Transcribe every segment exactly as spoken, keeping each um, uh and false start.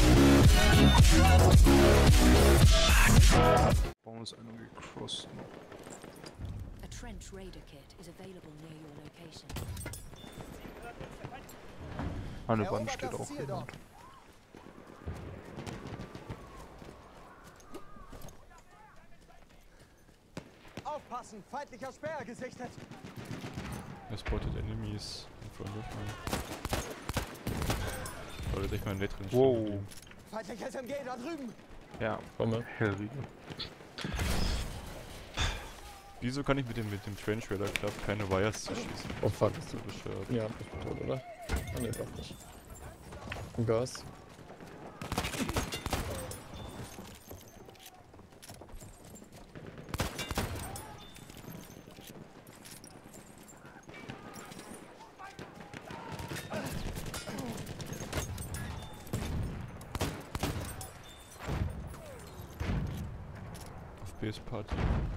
Bauen uns einen gecrossed. A trench raider kit is available near your location. An der Wand steht auch jemand. Aufpassen, feindlicher Späher gesichtet. Er spottet Enemies in front of me. Sollte ich mal Net drin Wow. stehen. Feindlicher S M G da drüben. Ja, Komme. Hellriegel. Wieso kann ich mit dem mit dem Trench Raider Club keine Wires zu schießen? Oh fuck. So bescheuert. Ja, ich bin tot, oder? Ah ne, doch nicht. Ein Gas. Auf Base Party.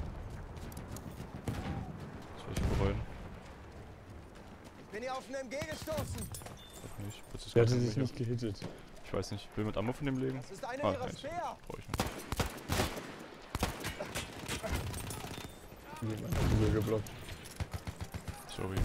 Das soll ich bereuen. Ich bin hier auf einen M G gestoßen. Doch nicht. Das ist Der gar hatte kein sich Mecha. nicht gehittet. Ich weiß nicht. Will mit Ammo von dem legen? Das ist einer Ah, ihrer nice. Speer. Brauch ich nicht. Jemand hat die Tür geblockt. Sorry.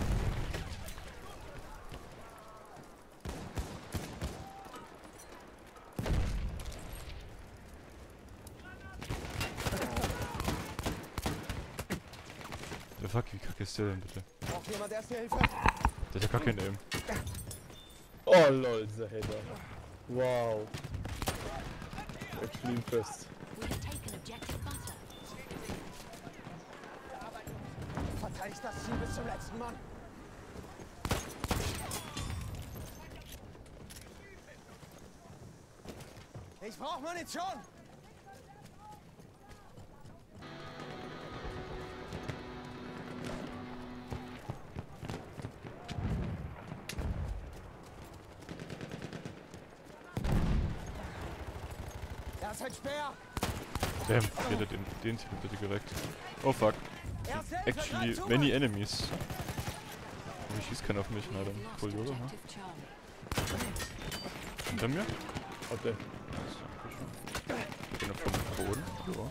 Der fuck, wie kacke ist der denn bitte? Braucht jemand erste Hilfe? Der hat ja gar keinen Aim. Oh lol, dieser Hater. Wow. Actually impressed. We have taken objective butter. Verteidigt das Ziel bis zum letzten Mann. Ich brauche Munition. Er ist ein Speer. Damn, jeder den, den Typ bitte direkt. Oh fuck. Erste Hilfe, Actually, greif zu, many Mann. enemies. Oh, ich schieß keiner auf mich, na dann. Lost Voll Yoga, ha? objective Charlie. Hinter mir? Hat der. Ich bin auf dem Boden. Ja.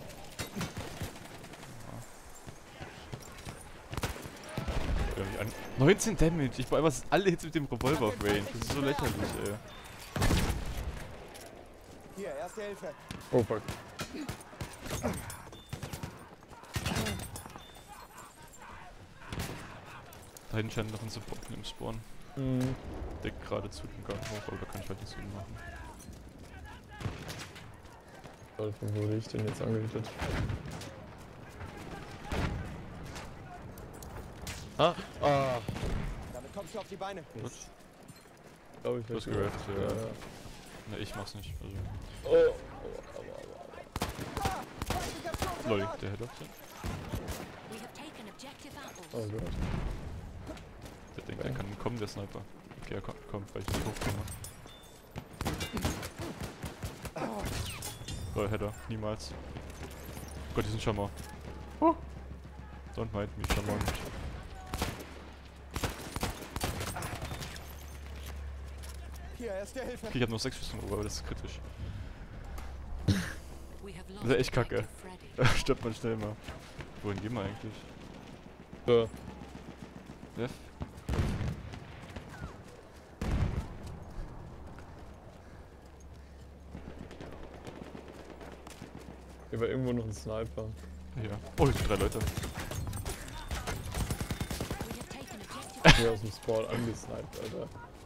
Irgendwie an- neunzehn Damage! Ich baue einfach alle Hits mit dem Revolver auf Range. Das ist so lächerlich, ey. Hier, erste Hilfe. Oh fuck. Da hinten scheint noch ein Support im Spawn. Mhm. Deckt gerade zu dem Gang hoch, aber da kann ich halt nichts gegen machen. Toll, von wo wurde ich denn jetzt angehittet? Ah, ah. Damit kommst du auf die Beine. Gut. Glaube ich. Du hast hab gerafft, ja. ja. ja. Ne, ich mach's nicht. Also. Oh, oh, aua, aua. Ah, feindlicher Sturmsoldat. Lol, der hätte auch We have taken objective apples. Oh Gott. Der denkt, er kann kommen, der Sniper. Okay, er kommt, kommt weil ich nicht hochkomme. Lol, hätte er. Niemals. Oh Gott, die sind Schammer. Oh. Don't mind me, Schammer. Hier, erste Hilfe. Okay, ich hab noch sechs Schüsse im Ober, aber das ist kritisch. We have Das lost ist echt kacke. objective Freddy. Da stirbt man schnell mal. Wohin gehen wir eigentlich? So. Left? Hier war irgendwo noch ein Sniper. Ja. Oh, hier sind drei Leute. We have taken objective Hier aus dem Spawn angesniped, Alter.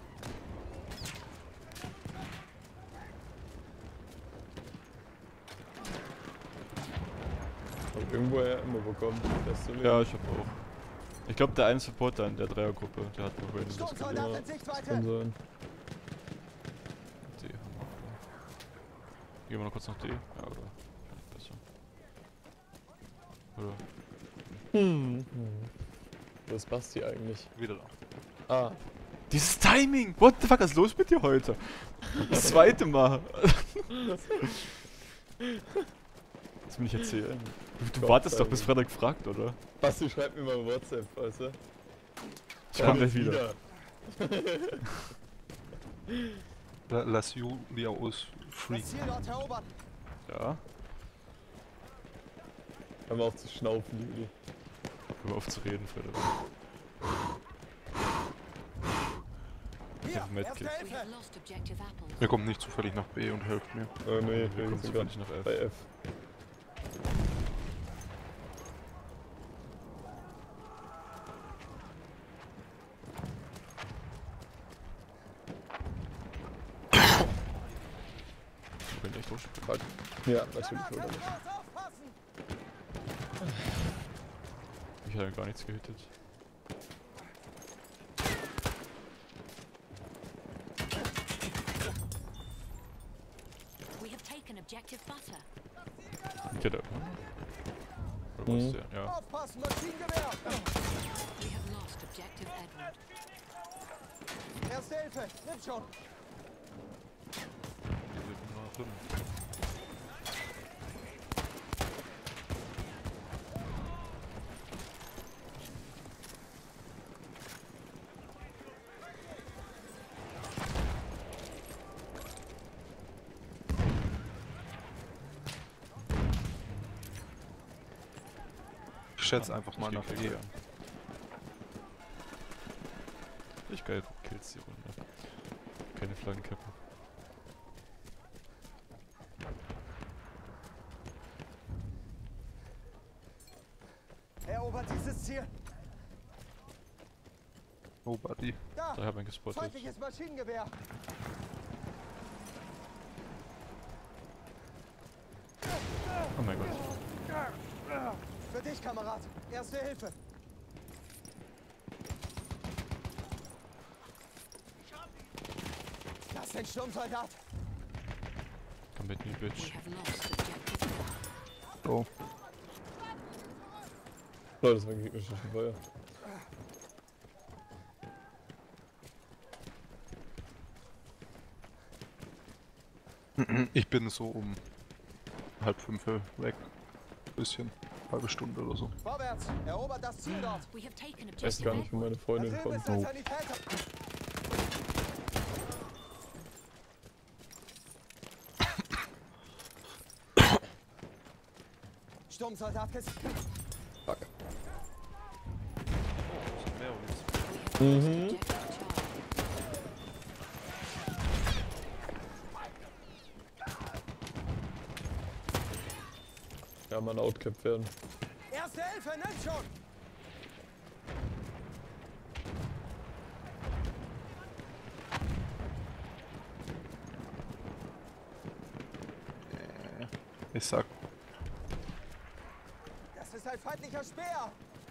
Hab irgendwo ja immer bekommen. Das zu Ja, ich hab auch. Ich glaube, der eine Supporter in der Dreiergruppe, der hat noch Range das Sturmsoldat gelegt. Ja. in Sichtweite. kann sein. D haben wir auch. Gehen wir noch kurz nach D? Ja, oder? Vielleicht besser. Oder? Hm. Wo ist Basti eigentlich? Wieder da. Ah, Dieses Timing! What the fuck, was ist los mit dir heute? Das zweite Mal. Das will ich erzählen. Du, du Gott wartest sei doch bis Dank. Frederik fragt, oder? Basti schreibt mir mal WhatsApp, weißt du? Ich komm gleich wieder. La- Lass Julia aus Freak. Das Ziel dort erobern. Ja, Hör mal auf zu schnaufen, Juli. hör mal auf zu reden, Frederik. Hier, hab Medkit. erste We Hilfe. have lost objective apples. Ihr kommt nicht zufällig nach B und helft mir. Oh nee, Wir wir kommen sind gerade zufällig nach F. bei F. Wir können echt hochspringen. Fuck. Ja, natürlich, oder nicht. Aufpassen. Ich hatte gar nichts gehittet. We have taken objective butter. Ich hatte... Oder Mhm. was der? Ja. Aufpassen, Maschinengewehr. We have lost objective Edward. Erste Hilfe, nimm schon. Wir sind noch drin. Ich schätze einfach mal Ich nach krieg E. Gern. Ich geil Kills die Runde. Keine Flaggenkippen. Erobert dieses Ziel. Oh, Buddy. Da, Da hab ich ihn gespottet. feindliches Maschinengewehr. Oh mein Gott. Für dich, Kamerad. Erste Hilfe. Das ist ein Sturmsoldat. Come with me, We bitch. have lost objective butter. Oh. Leute, das war ein gegnerisches Feuer. Ich bin so um halb fünf weg. Bisschen. Halbe Stunde oder so. Vorwärts. Erobert das Ziel dort. We have taken Ich weiß objective gar nicht, wo Edward. meine Da Freundin drüben kommt. ist ein Sanitäter. Sturmsoldat gesiegt. Fuck. We have lost Mhm. objective Charlie. Ja, mal outcapped werden. Erste Hilfe, nimm schon. Ich sag, Das ist ein feindlicher Speer.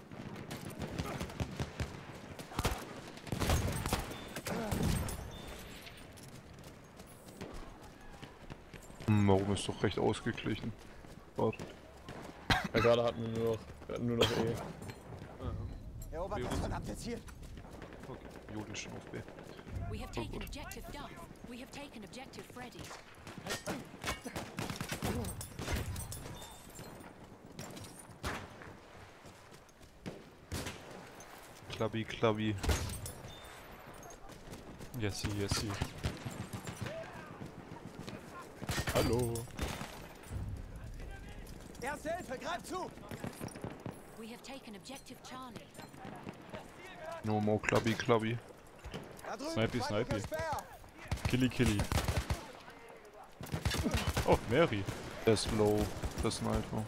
hm, warum ist doch recht ausgeglichen. Warte. Ja, gerade hatten wir nur noch, wir hatten nur noch E. Erobert Wir das sind- verdammte Ziel. Okay, Juli ist schon auf B. We have taken gut. objective Duff. We have taken objective Freddy. Klabbi, Klabbi. Yessi, yessi. Hallo. Erste Hilfe, greif zu. We have taken objective Charlie. No more Klabbi, Klabbi. Da drüben, Snipey, feindlicher Snipey. Speer. Killy, killy. Oh, Mary. Der ist low. Der Sniper.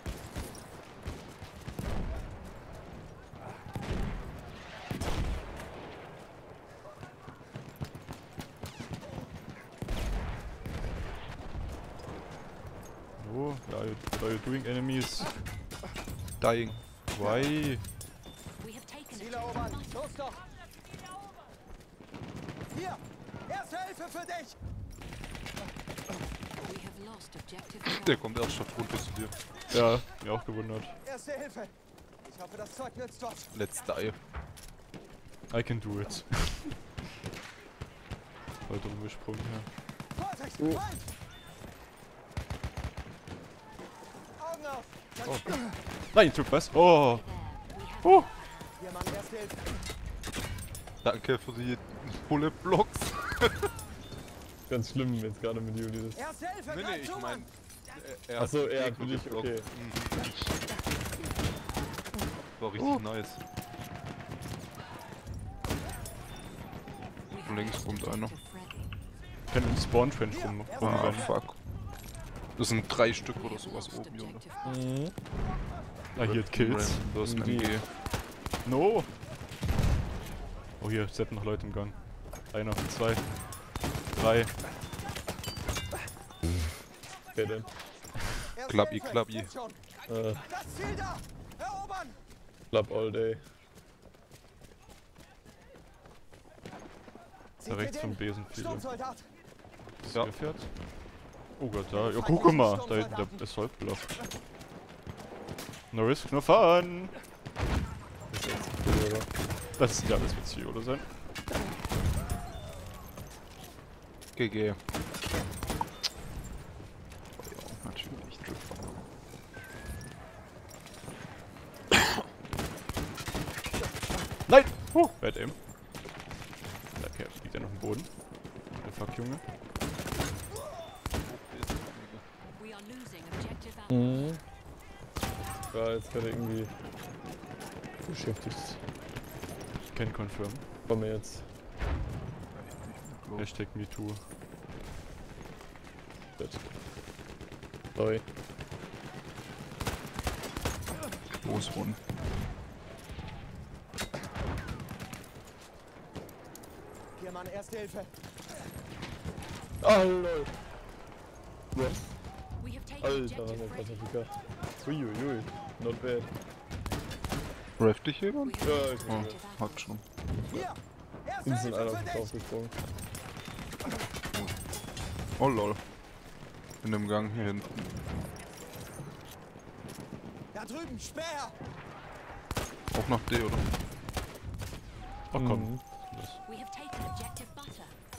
Oh, what are you, what are you doing, enemies? Dying. Why? We have taken Ziel objective erobern. butter. Los doch. Hier, erste Hilfe für dich. We have lost objective Der Charlie. kommt erst auf runter zu dir. Ja, mir auch gewundert. Erste Hilfe. Ich hoffe, das Zeug nützt dort. Let's die. I can do it. Weiter umgesprungen, ja. Vorsicht, Oh. Feind. Augen auf. Oh. Nein, tut was? Oh. There. We have Oh. Wir machen erste Hilfe. Danke für die Bullet Blocks. Ganz schlimm jetzt gerade mit Juli. Das. Erste Hilfe, Nee, nee, greif ich zu, mein. Mann. Er Ach so, die er hat Gegner für dich, geblockt. okay. Mhm. War richtig nice. We Von links have kommt einer. objective Freddy. Ich kann im Spawn-Trench rum, Ah, rumrennen. fuck. Das sind drei Stück We oder have sowas lost oben, Junge. objective Butter. Mhm. Ah, hier hat Kills. Das ist Die- M G. No! Oh, hier sind noch Leute im Gang. Einer, zwei, drei. Wer denn? Erste Klappi, Hilfe, klappi. jetzt schon. Äh, Das Ziel da. Erobern. Club all day. Zieht Da rechts ihr vom den? Besen viele. Sturmsoldat. Ist Ja. der fährt? Oh Gott, da. Ja, guck mal. Da hinten der Assault-Bluff. No risk, no fun! Das ist jetzt cool, oder? Das, ja, das wird C oder sein. G G. Ja, natürlich. Trifft. Nein! Huh, Bad Aim. Okay, liegt er noch im Boden. Der Fuck, Junge. We are losing objective Alpha. Mhm. Ja, jetzt wird er irgendwie beschäftigt. Can confirm. Komm mir jetzt. Hashtag MeToo. Gut. Sorry. Los, Mann. Hier, Mann, erste Hilfe. Ah, lol. Was? We have taken Alter, objective der Freddy. Klassiker. Uiuiui. Not bad. Reft dich jemand? We have Ja, lost ich- Oh, objective Alpha. hat schon. Hier. Erste Instant Hilfe einer für auf mich dich. draufgesprungen. Oh lol. In dem Gang hier hinten. Da drüben, Speer. Auch nach D, oder? Oh komm. Mhm. We have taken objective Butter.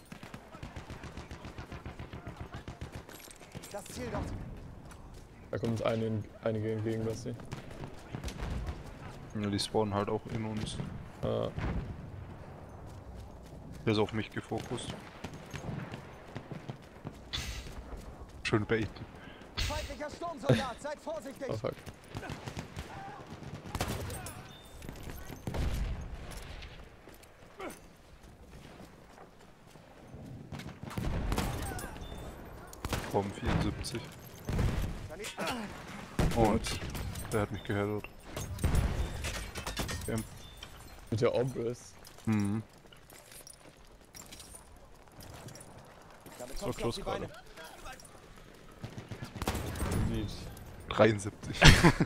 Das Ziel dort. Da kommt uns eine, einige entgegen, Basti. Ja, die spawnen halt auch in uns. Ah, Der ist auf mich gefokust. Schön baiten. Feindlicher Sturmsoldat, seid vorsichtig. oh fuck. Komm, vierundsiebzig. Dann- Und der hat mich gehört. Ja. Mit der Obris. Mhm. Damit So kommst du auf close die Beine. gerade. Lied. dreiundsiebzig.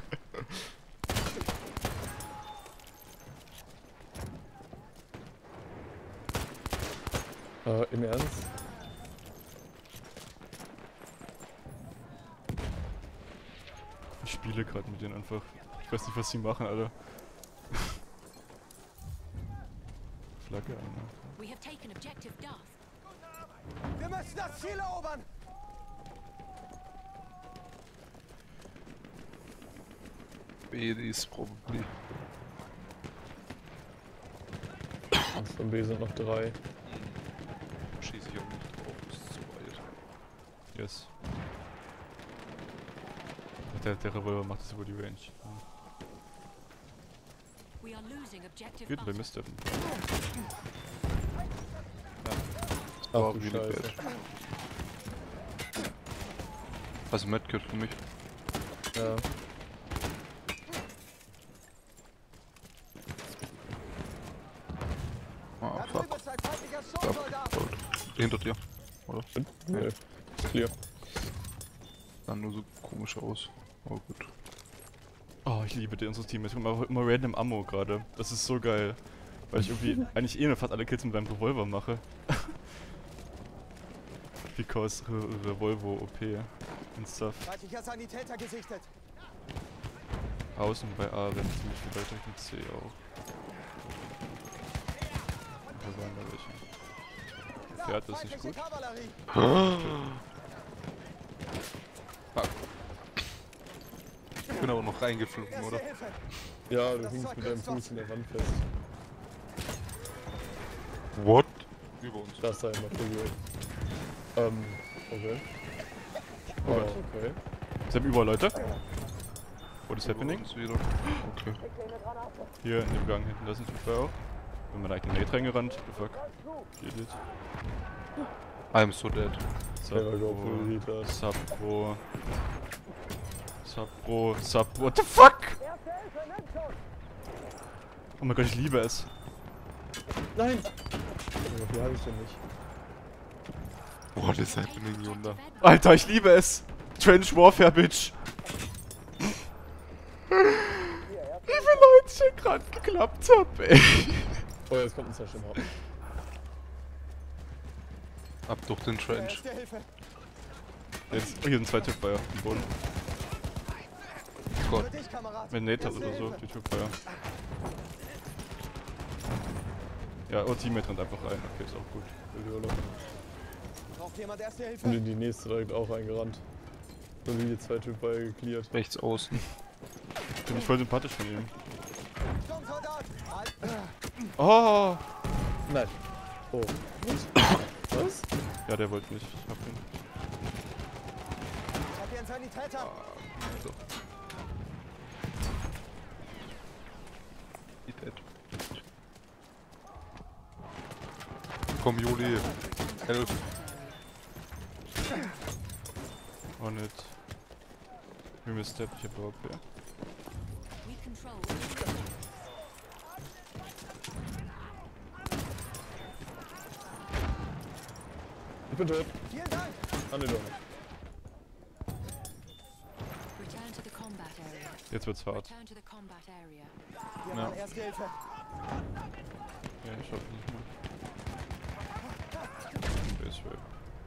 Äh, im Ernst? Ich spiele gerade mit denen einfach. Ich weiß nicht, was sie machen, Alter. Flagge einer. We have taken objective Duff. Wir müssen das Ziel erobern. B is probably. Und von B sind noch drei. Schieße ich auch nicht drauf, ist zu weit. Yes. Der, der Revolver macht das über die Range. Ja. We are losing objective Geht bei Butter. Mister. Ach War du really Scheiße. bad. Also Medkit für mich. Ja. Ah, Da fuck. drüben ist ein feindlicher Fuck. Sturmsoldat. Gold. Hinter dir. Nö. Ist clear. Sah nur so komisch aus. Oh gut. Oh, ich liebe unser Team. Ich immer, immer random Ammo gerade. Das ist so geil. Weil ich irgendwie eigentlich eh nur fast alle Kills mit meinem Revolver mache. Because Re Revolvo O P und stuff. Feindlicher Sanitäter gesichtet. Außen bei A rennt ziemlich viel weiter mit C auch. Da waren da welche. Da, Fährt das nicht feindliche gut? Kavallerie. Fuck. Ich bin aber noch reingeflogen, Erste oder? Hilfe. Ja, du Das hängst Zeug mit deinem ist Fuß in der Wand fest. What? Über uns. Das sei immer verwirrt. Ähm, okay. Oh Oh, Gott. okay. Es haben überall Leute. What is happening? Uns wieder. Okay. Hier in dem Gang hinten, da sind die Typ auch. Bin mal direkt in den Nate reingerannt. The fuck? Geht it. I'm so dead. Never go Sabro. full retard. Sabro. Sabro. Sabro. What the fuck? Oh mein Gott, ich liebe es. Nein! Wie habe ich denn nicht? What is happening, Junda? Alter, ich liebe es. Trench Warfare, Bitch. Wie viele Leute ich hier gerade geklappt hab, ey. Oh, jetzt kommt ein Session Hop. Ab durch den Trench. Erste Hilfe. Jetzt, oh, hier sind zwei Typfire am Boden. Gott. Für dich, Kamerad. Wenn Nate hat Erste oder so, Hilfe. die Typfire. Ja, oh, Teammate rennt einfach rein. Okay, ist auch gut. Braucht jemand erste Und Hilfe? in die nächste direkt auch reingerannt. So wie die zwei Typen bei gecleart. Rechts außen. Bin ich voll sympathisch von ihm. Sturmsoldat. Halt. Oh! Nein. Oh. Was? Ja, der wollte nicht. Ich hab ihn. Ich hab hier einen Sanitäter. So. He dead. Komm, Juli. Helf. Oh, nicht. Wir müssen Step, ich hab überhaupt ja. We control. Ich bin tot. Vielen Dank. Ah, ne, doch nicht. Return to the combat area. Jetzt wird's hart. Return to the combat area. Wir Ja. machen erste Hilfe. Ja, ich schaff nicht mehr. Base Rape.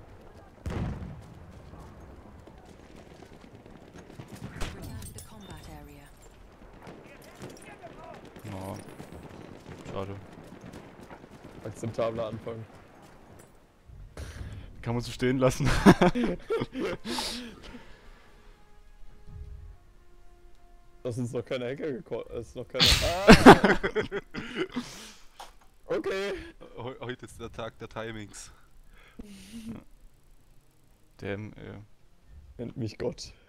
Return to the combat area. No. Schade. Akzeptabler Anfang. Kann man so stehen lassen. Das ist noch keine Hacker gekommen. Es ist noch keine. Ah! Okay. Heu- Heute ist der Tag der Timings. Damn, ey. Nennt mich Gott.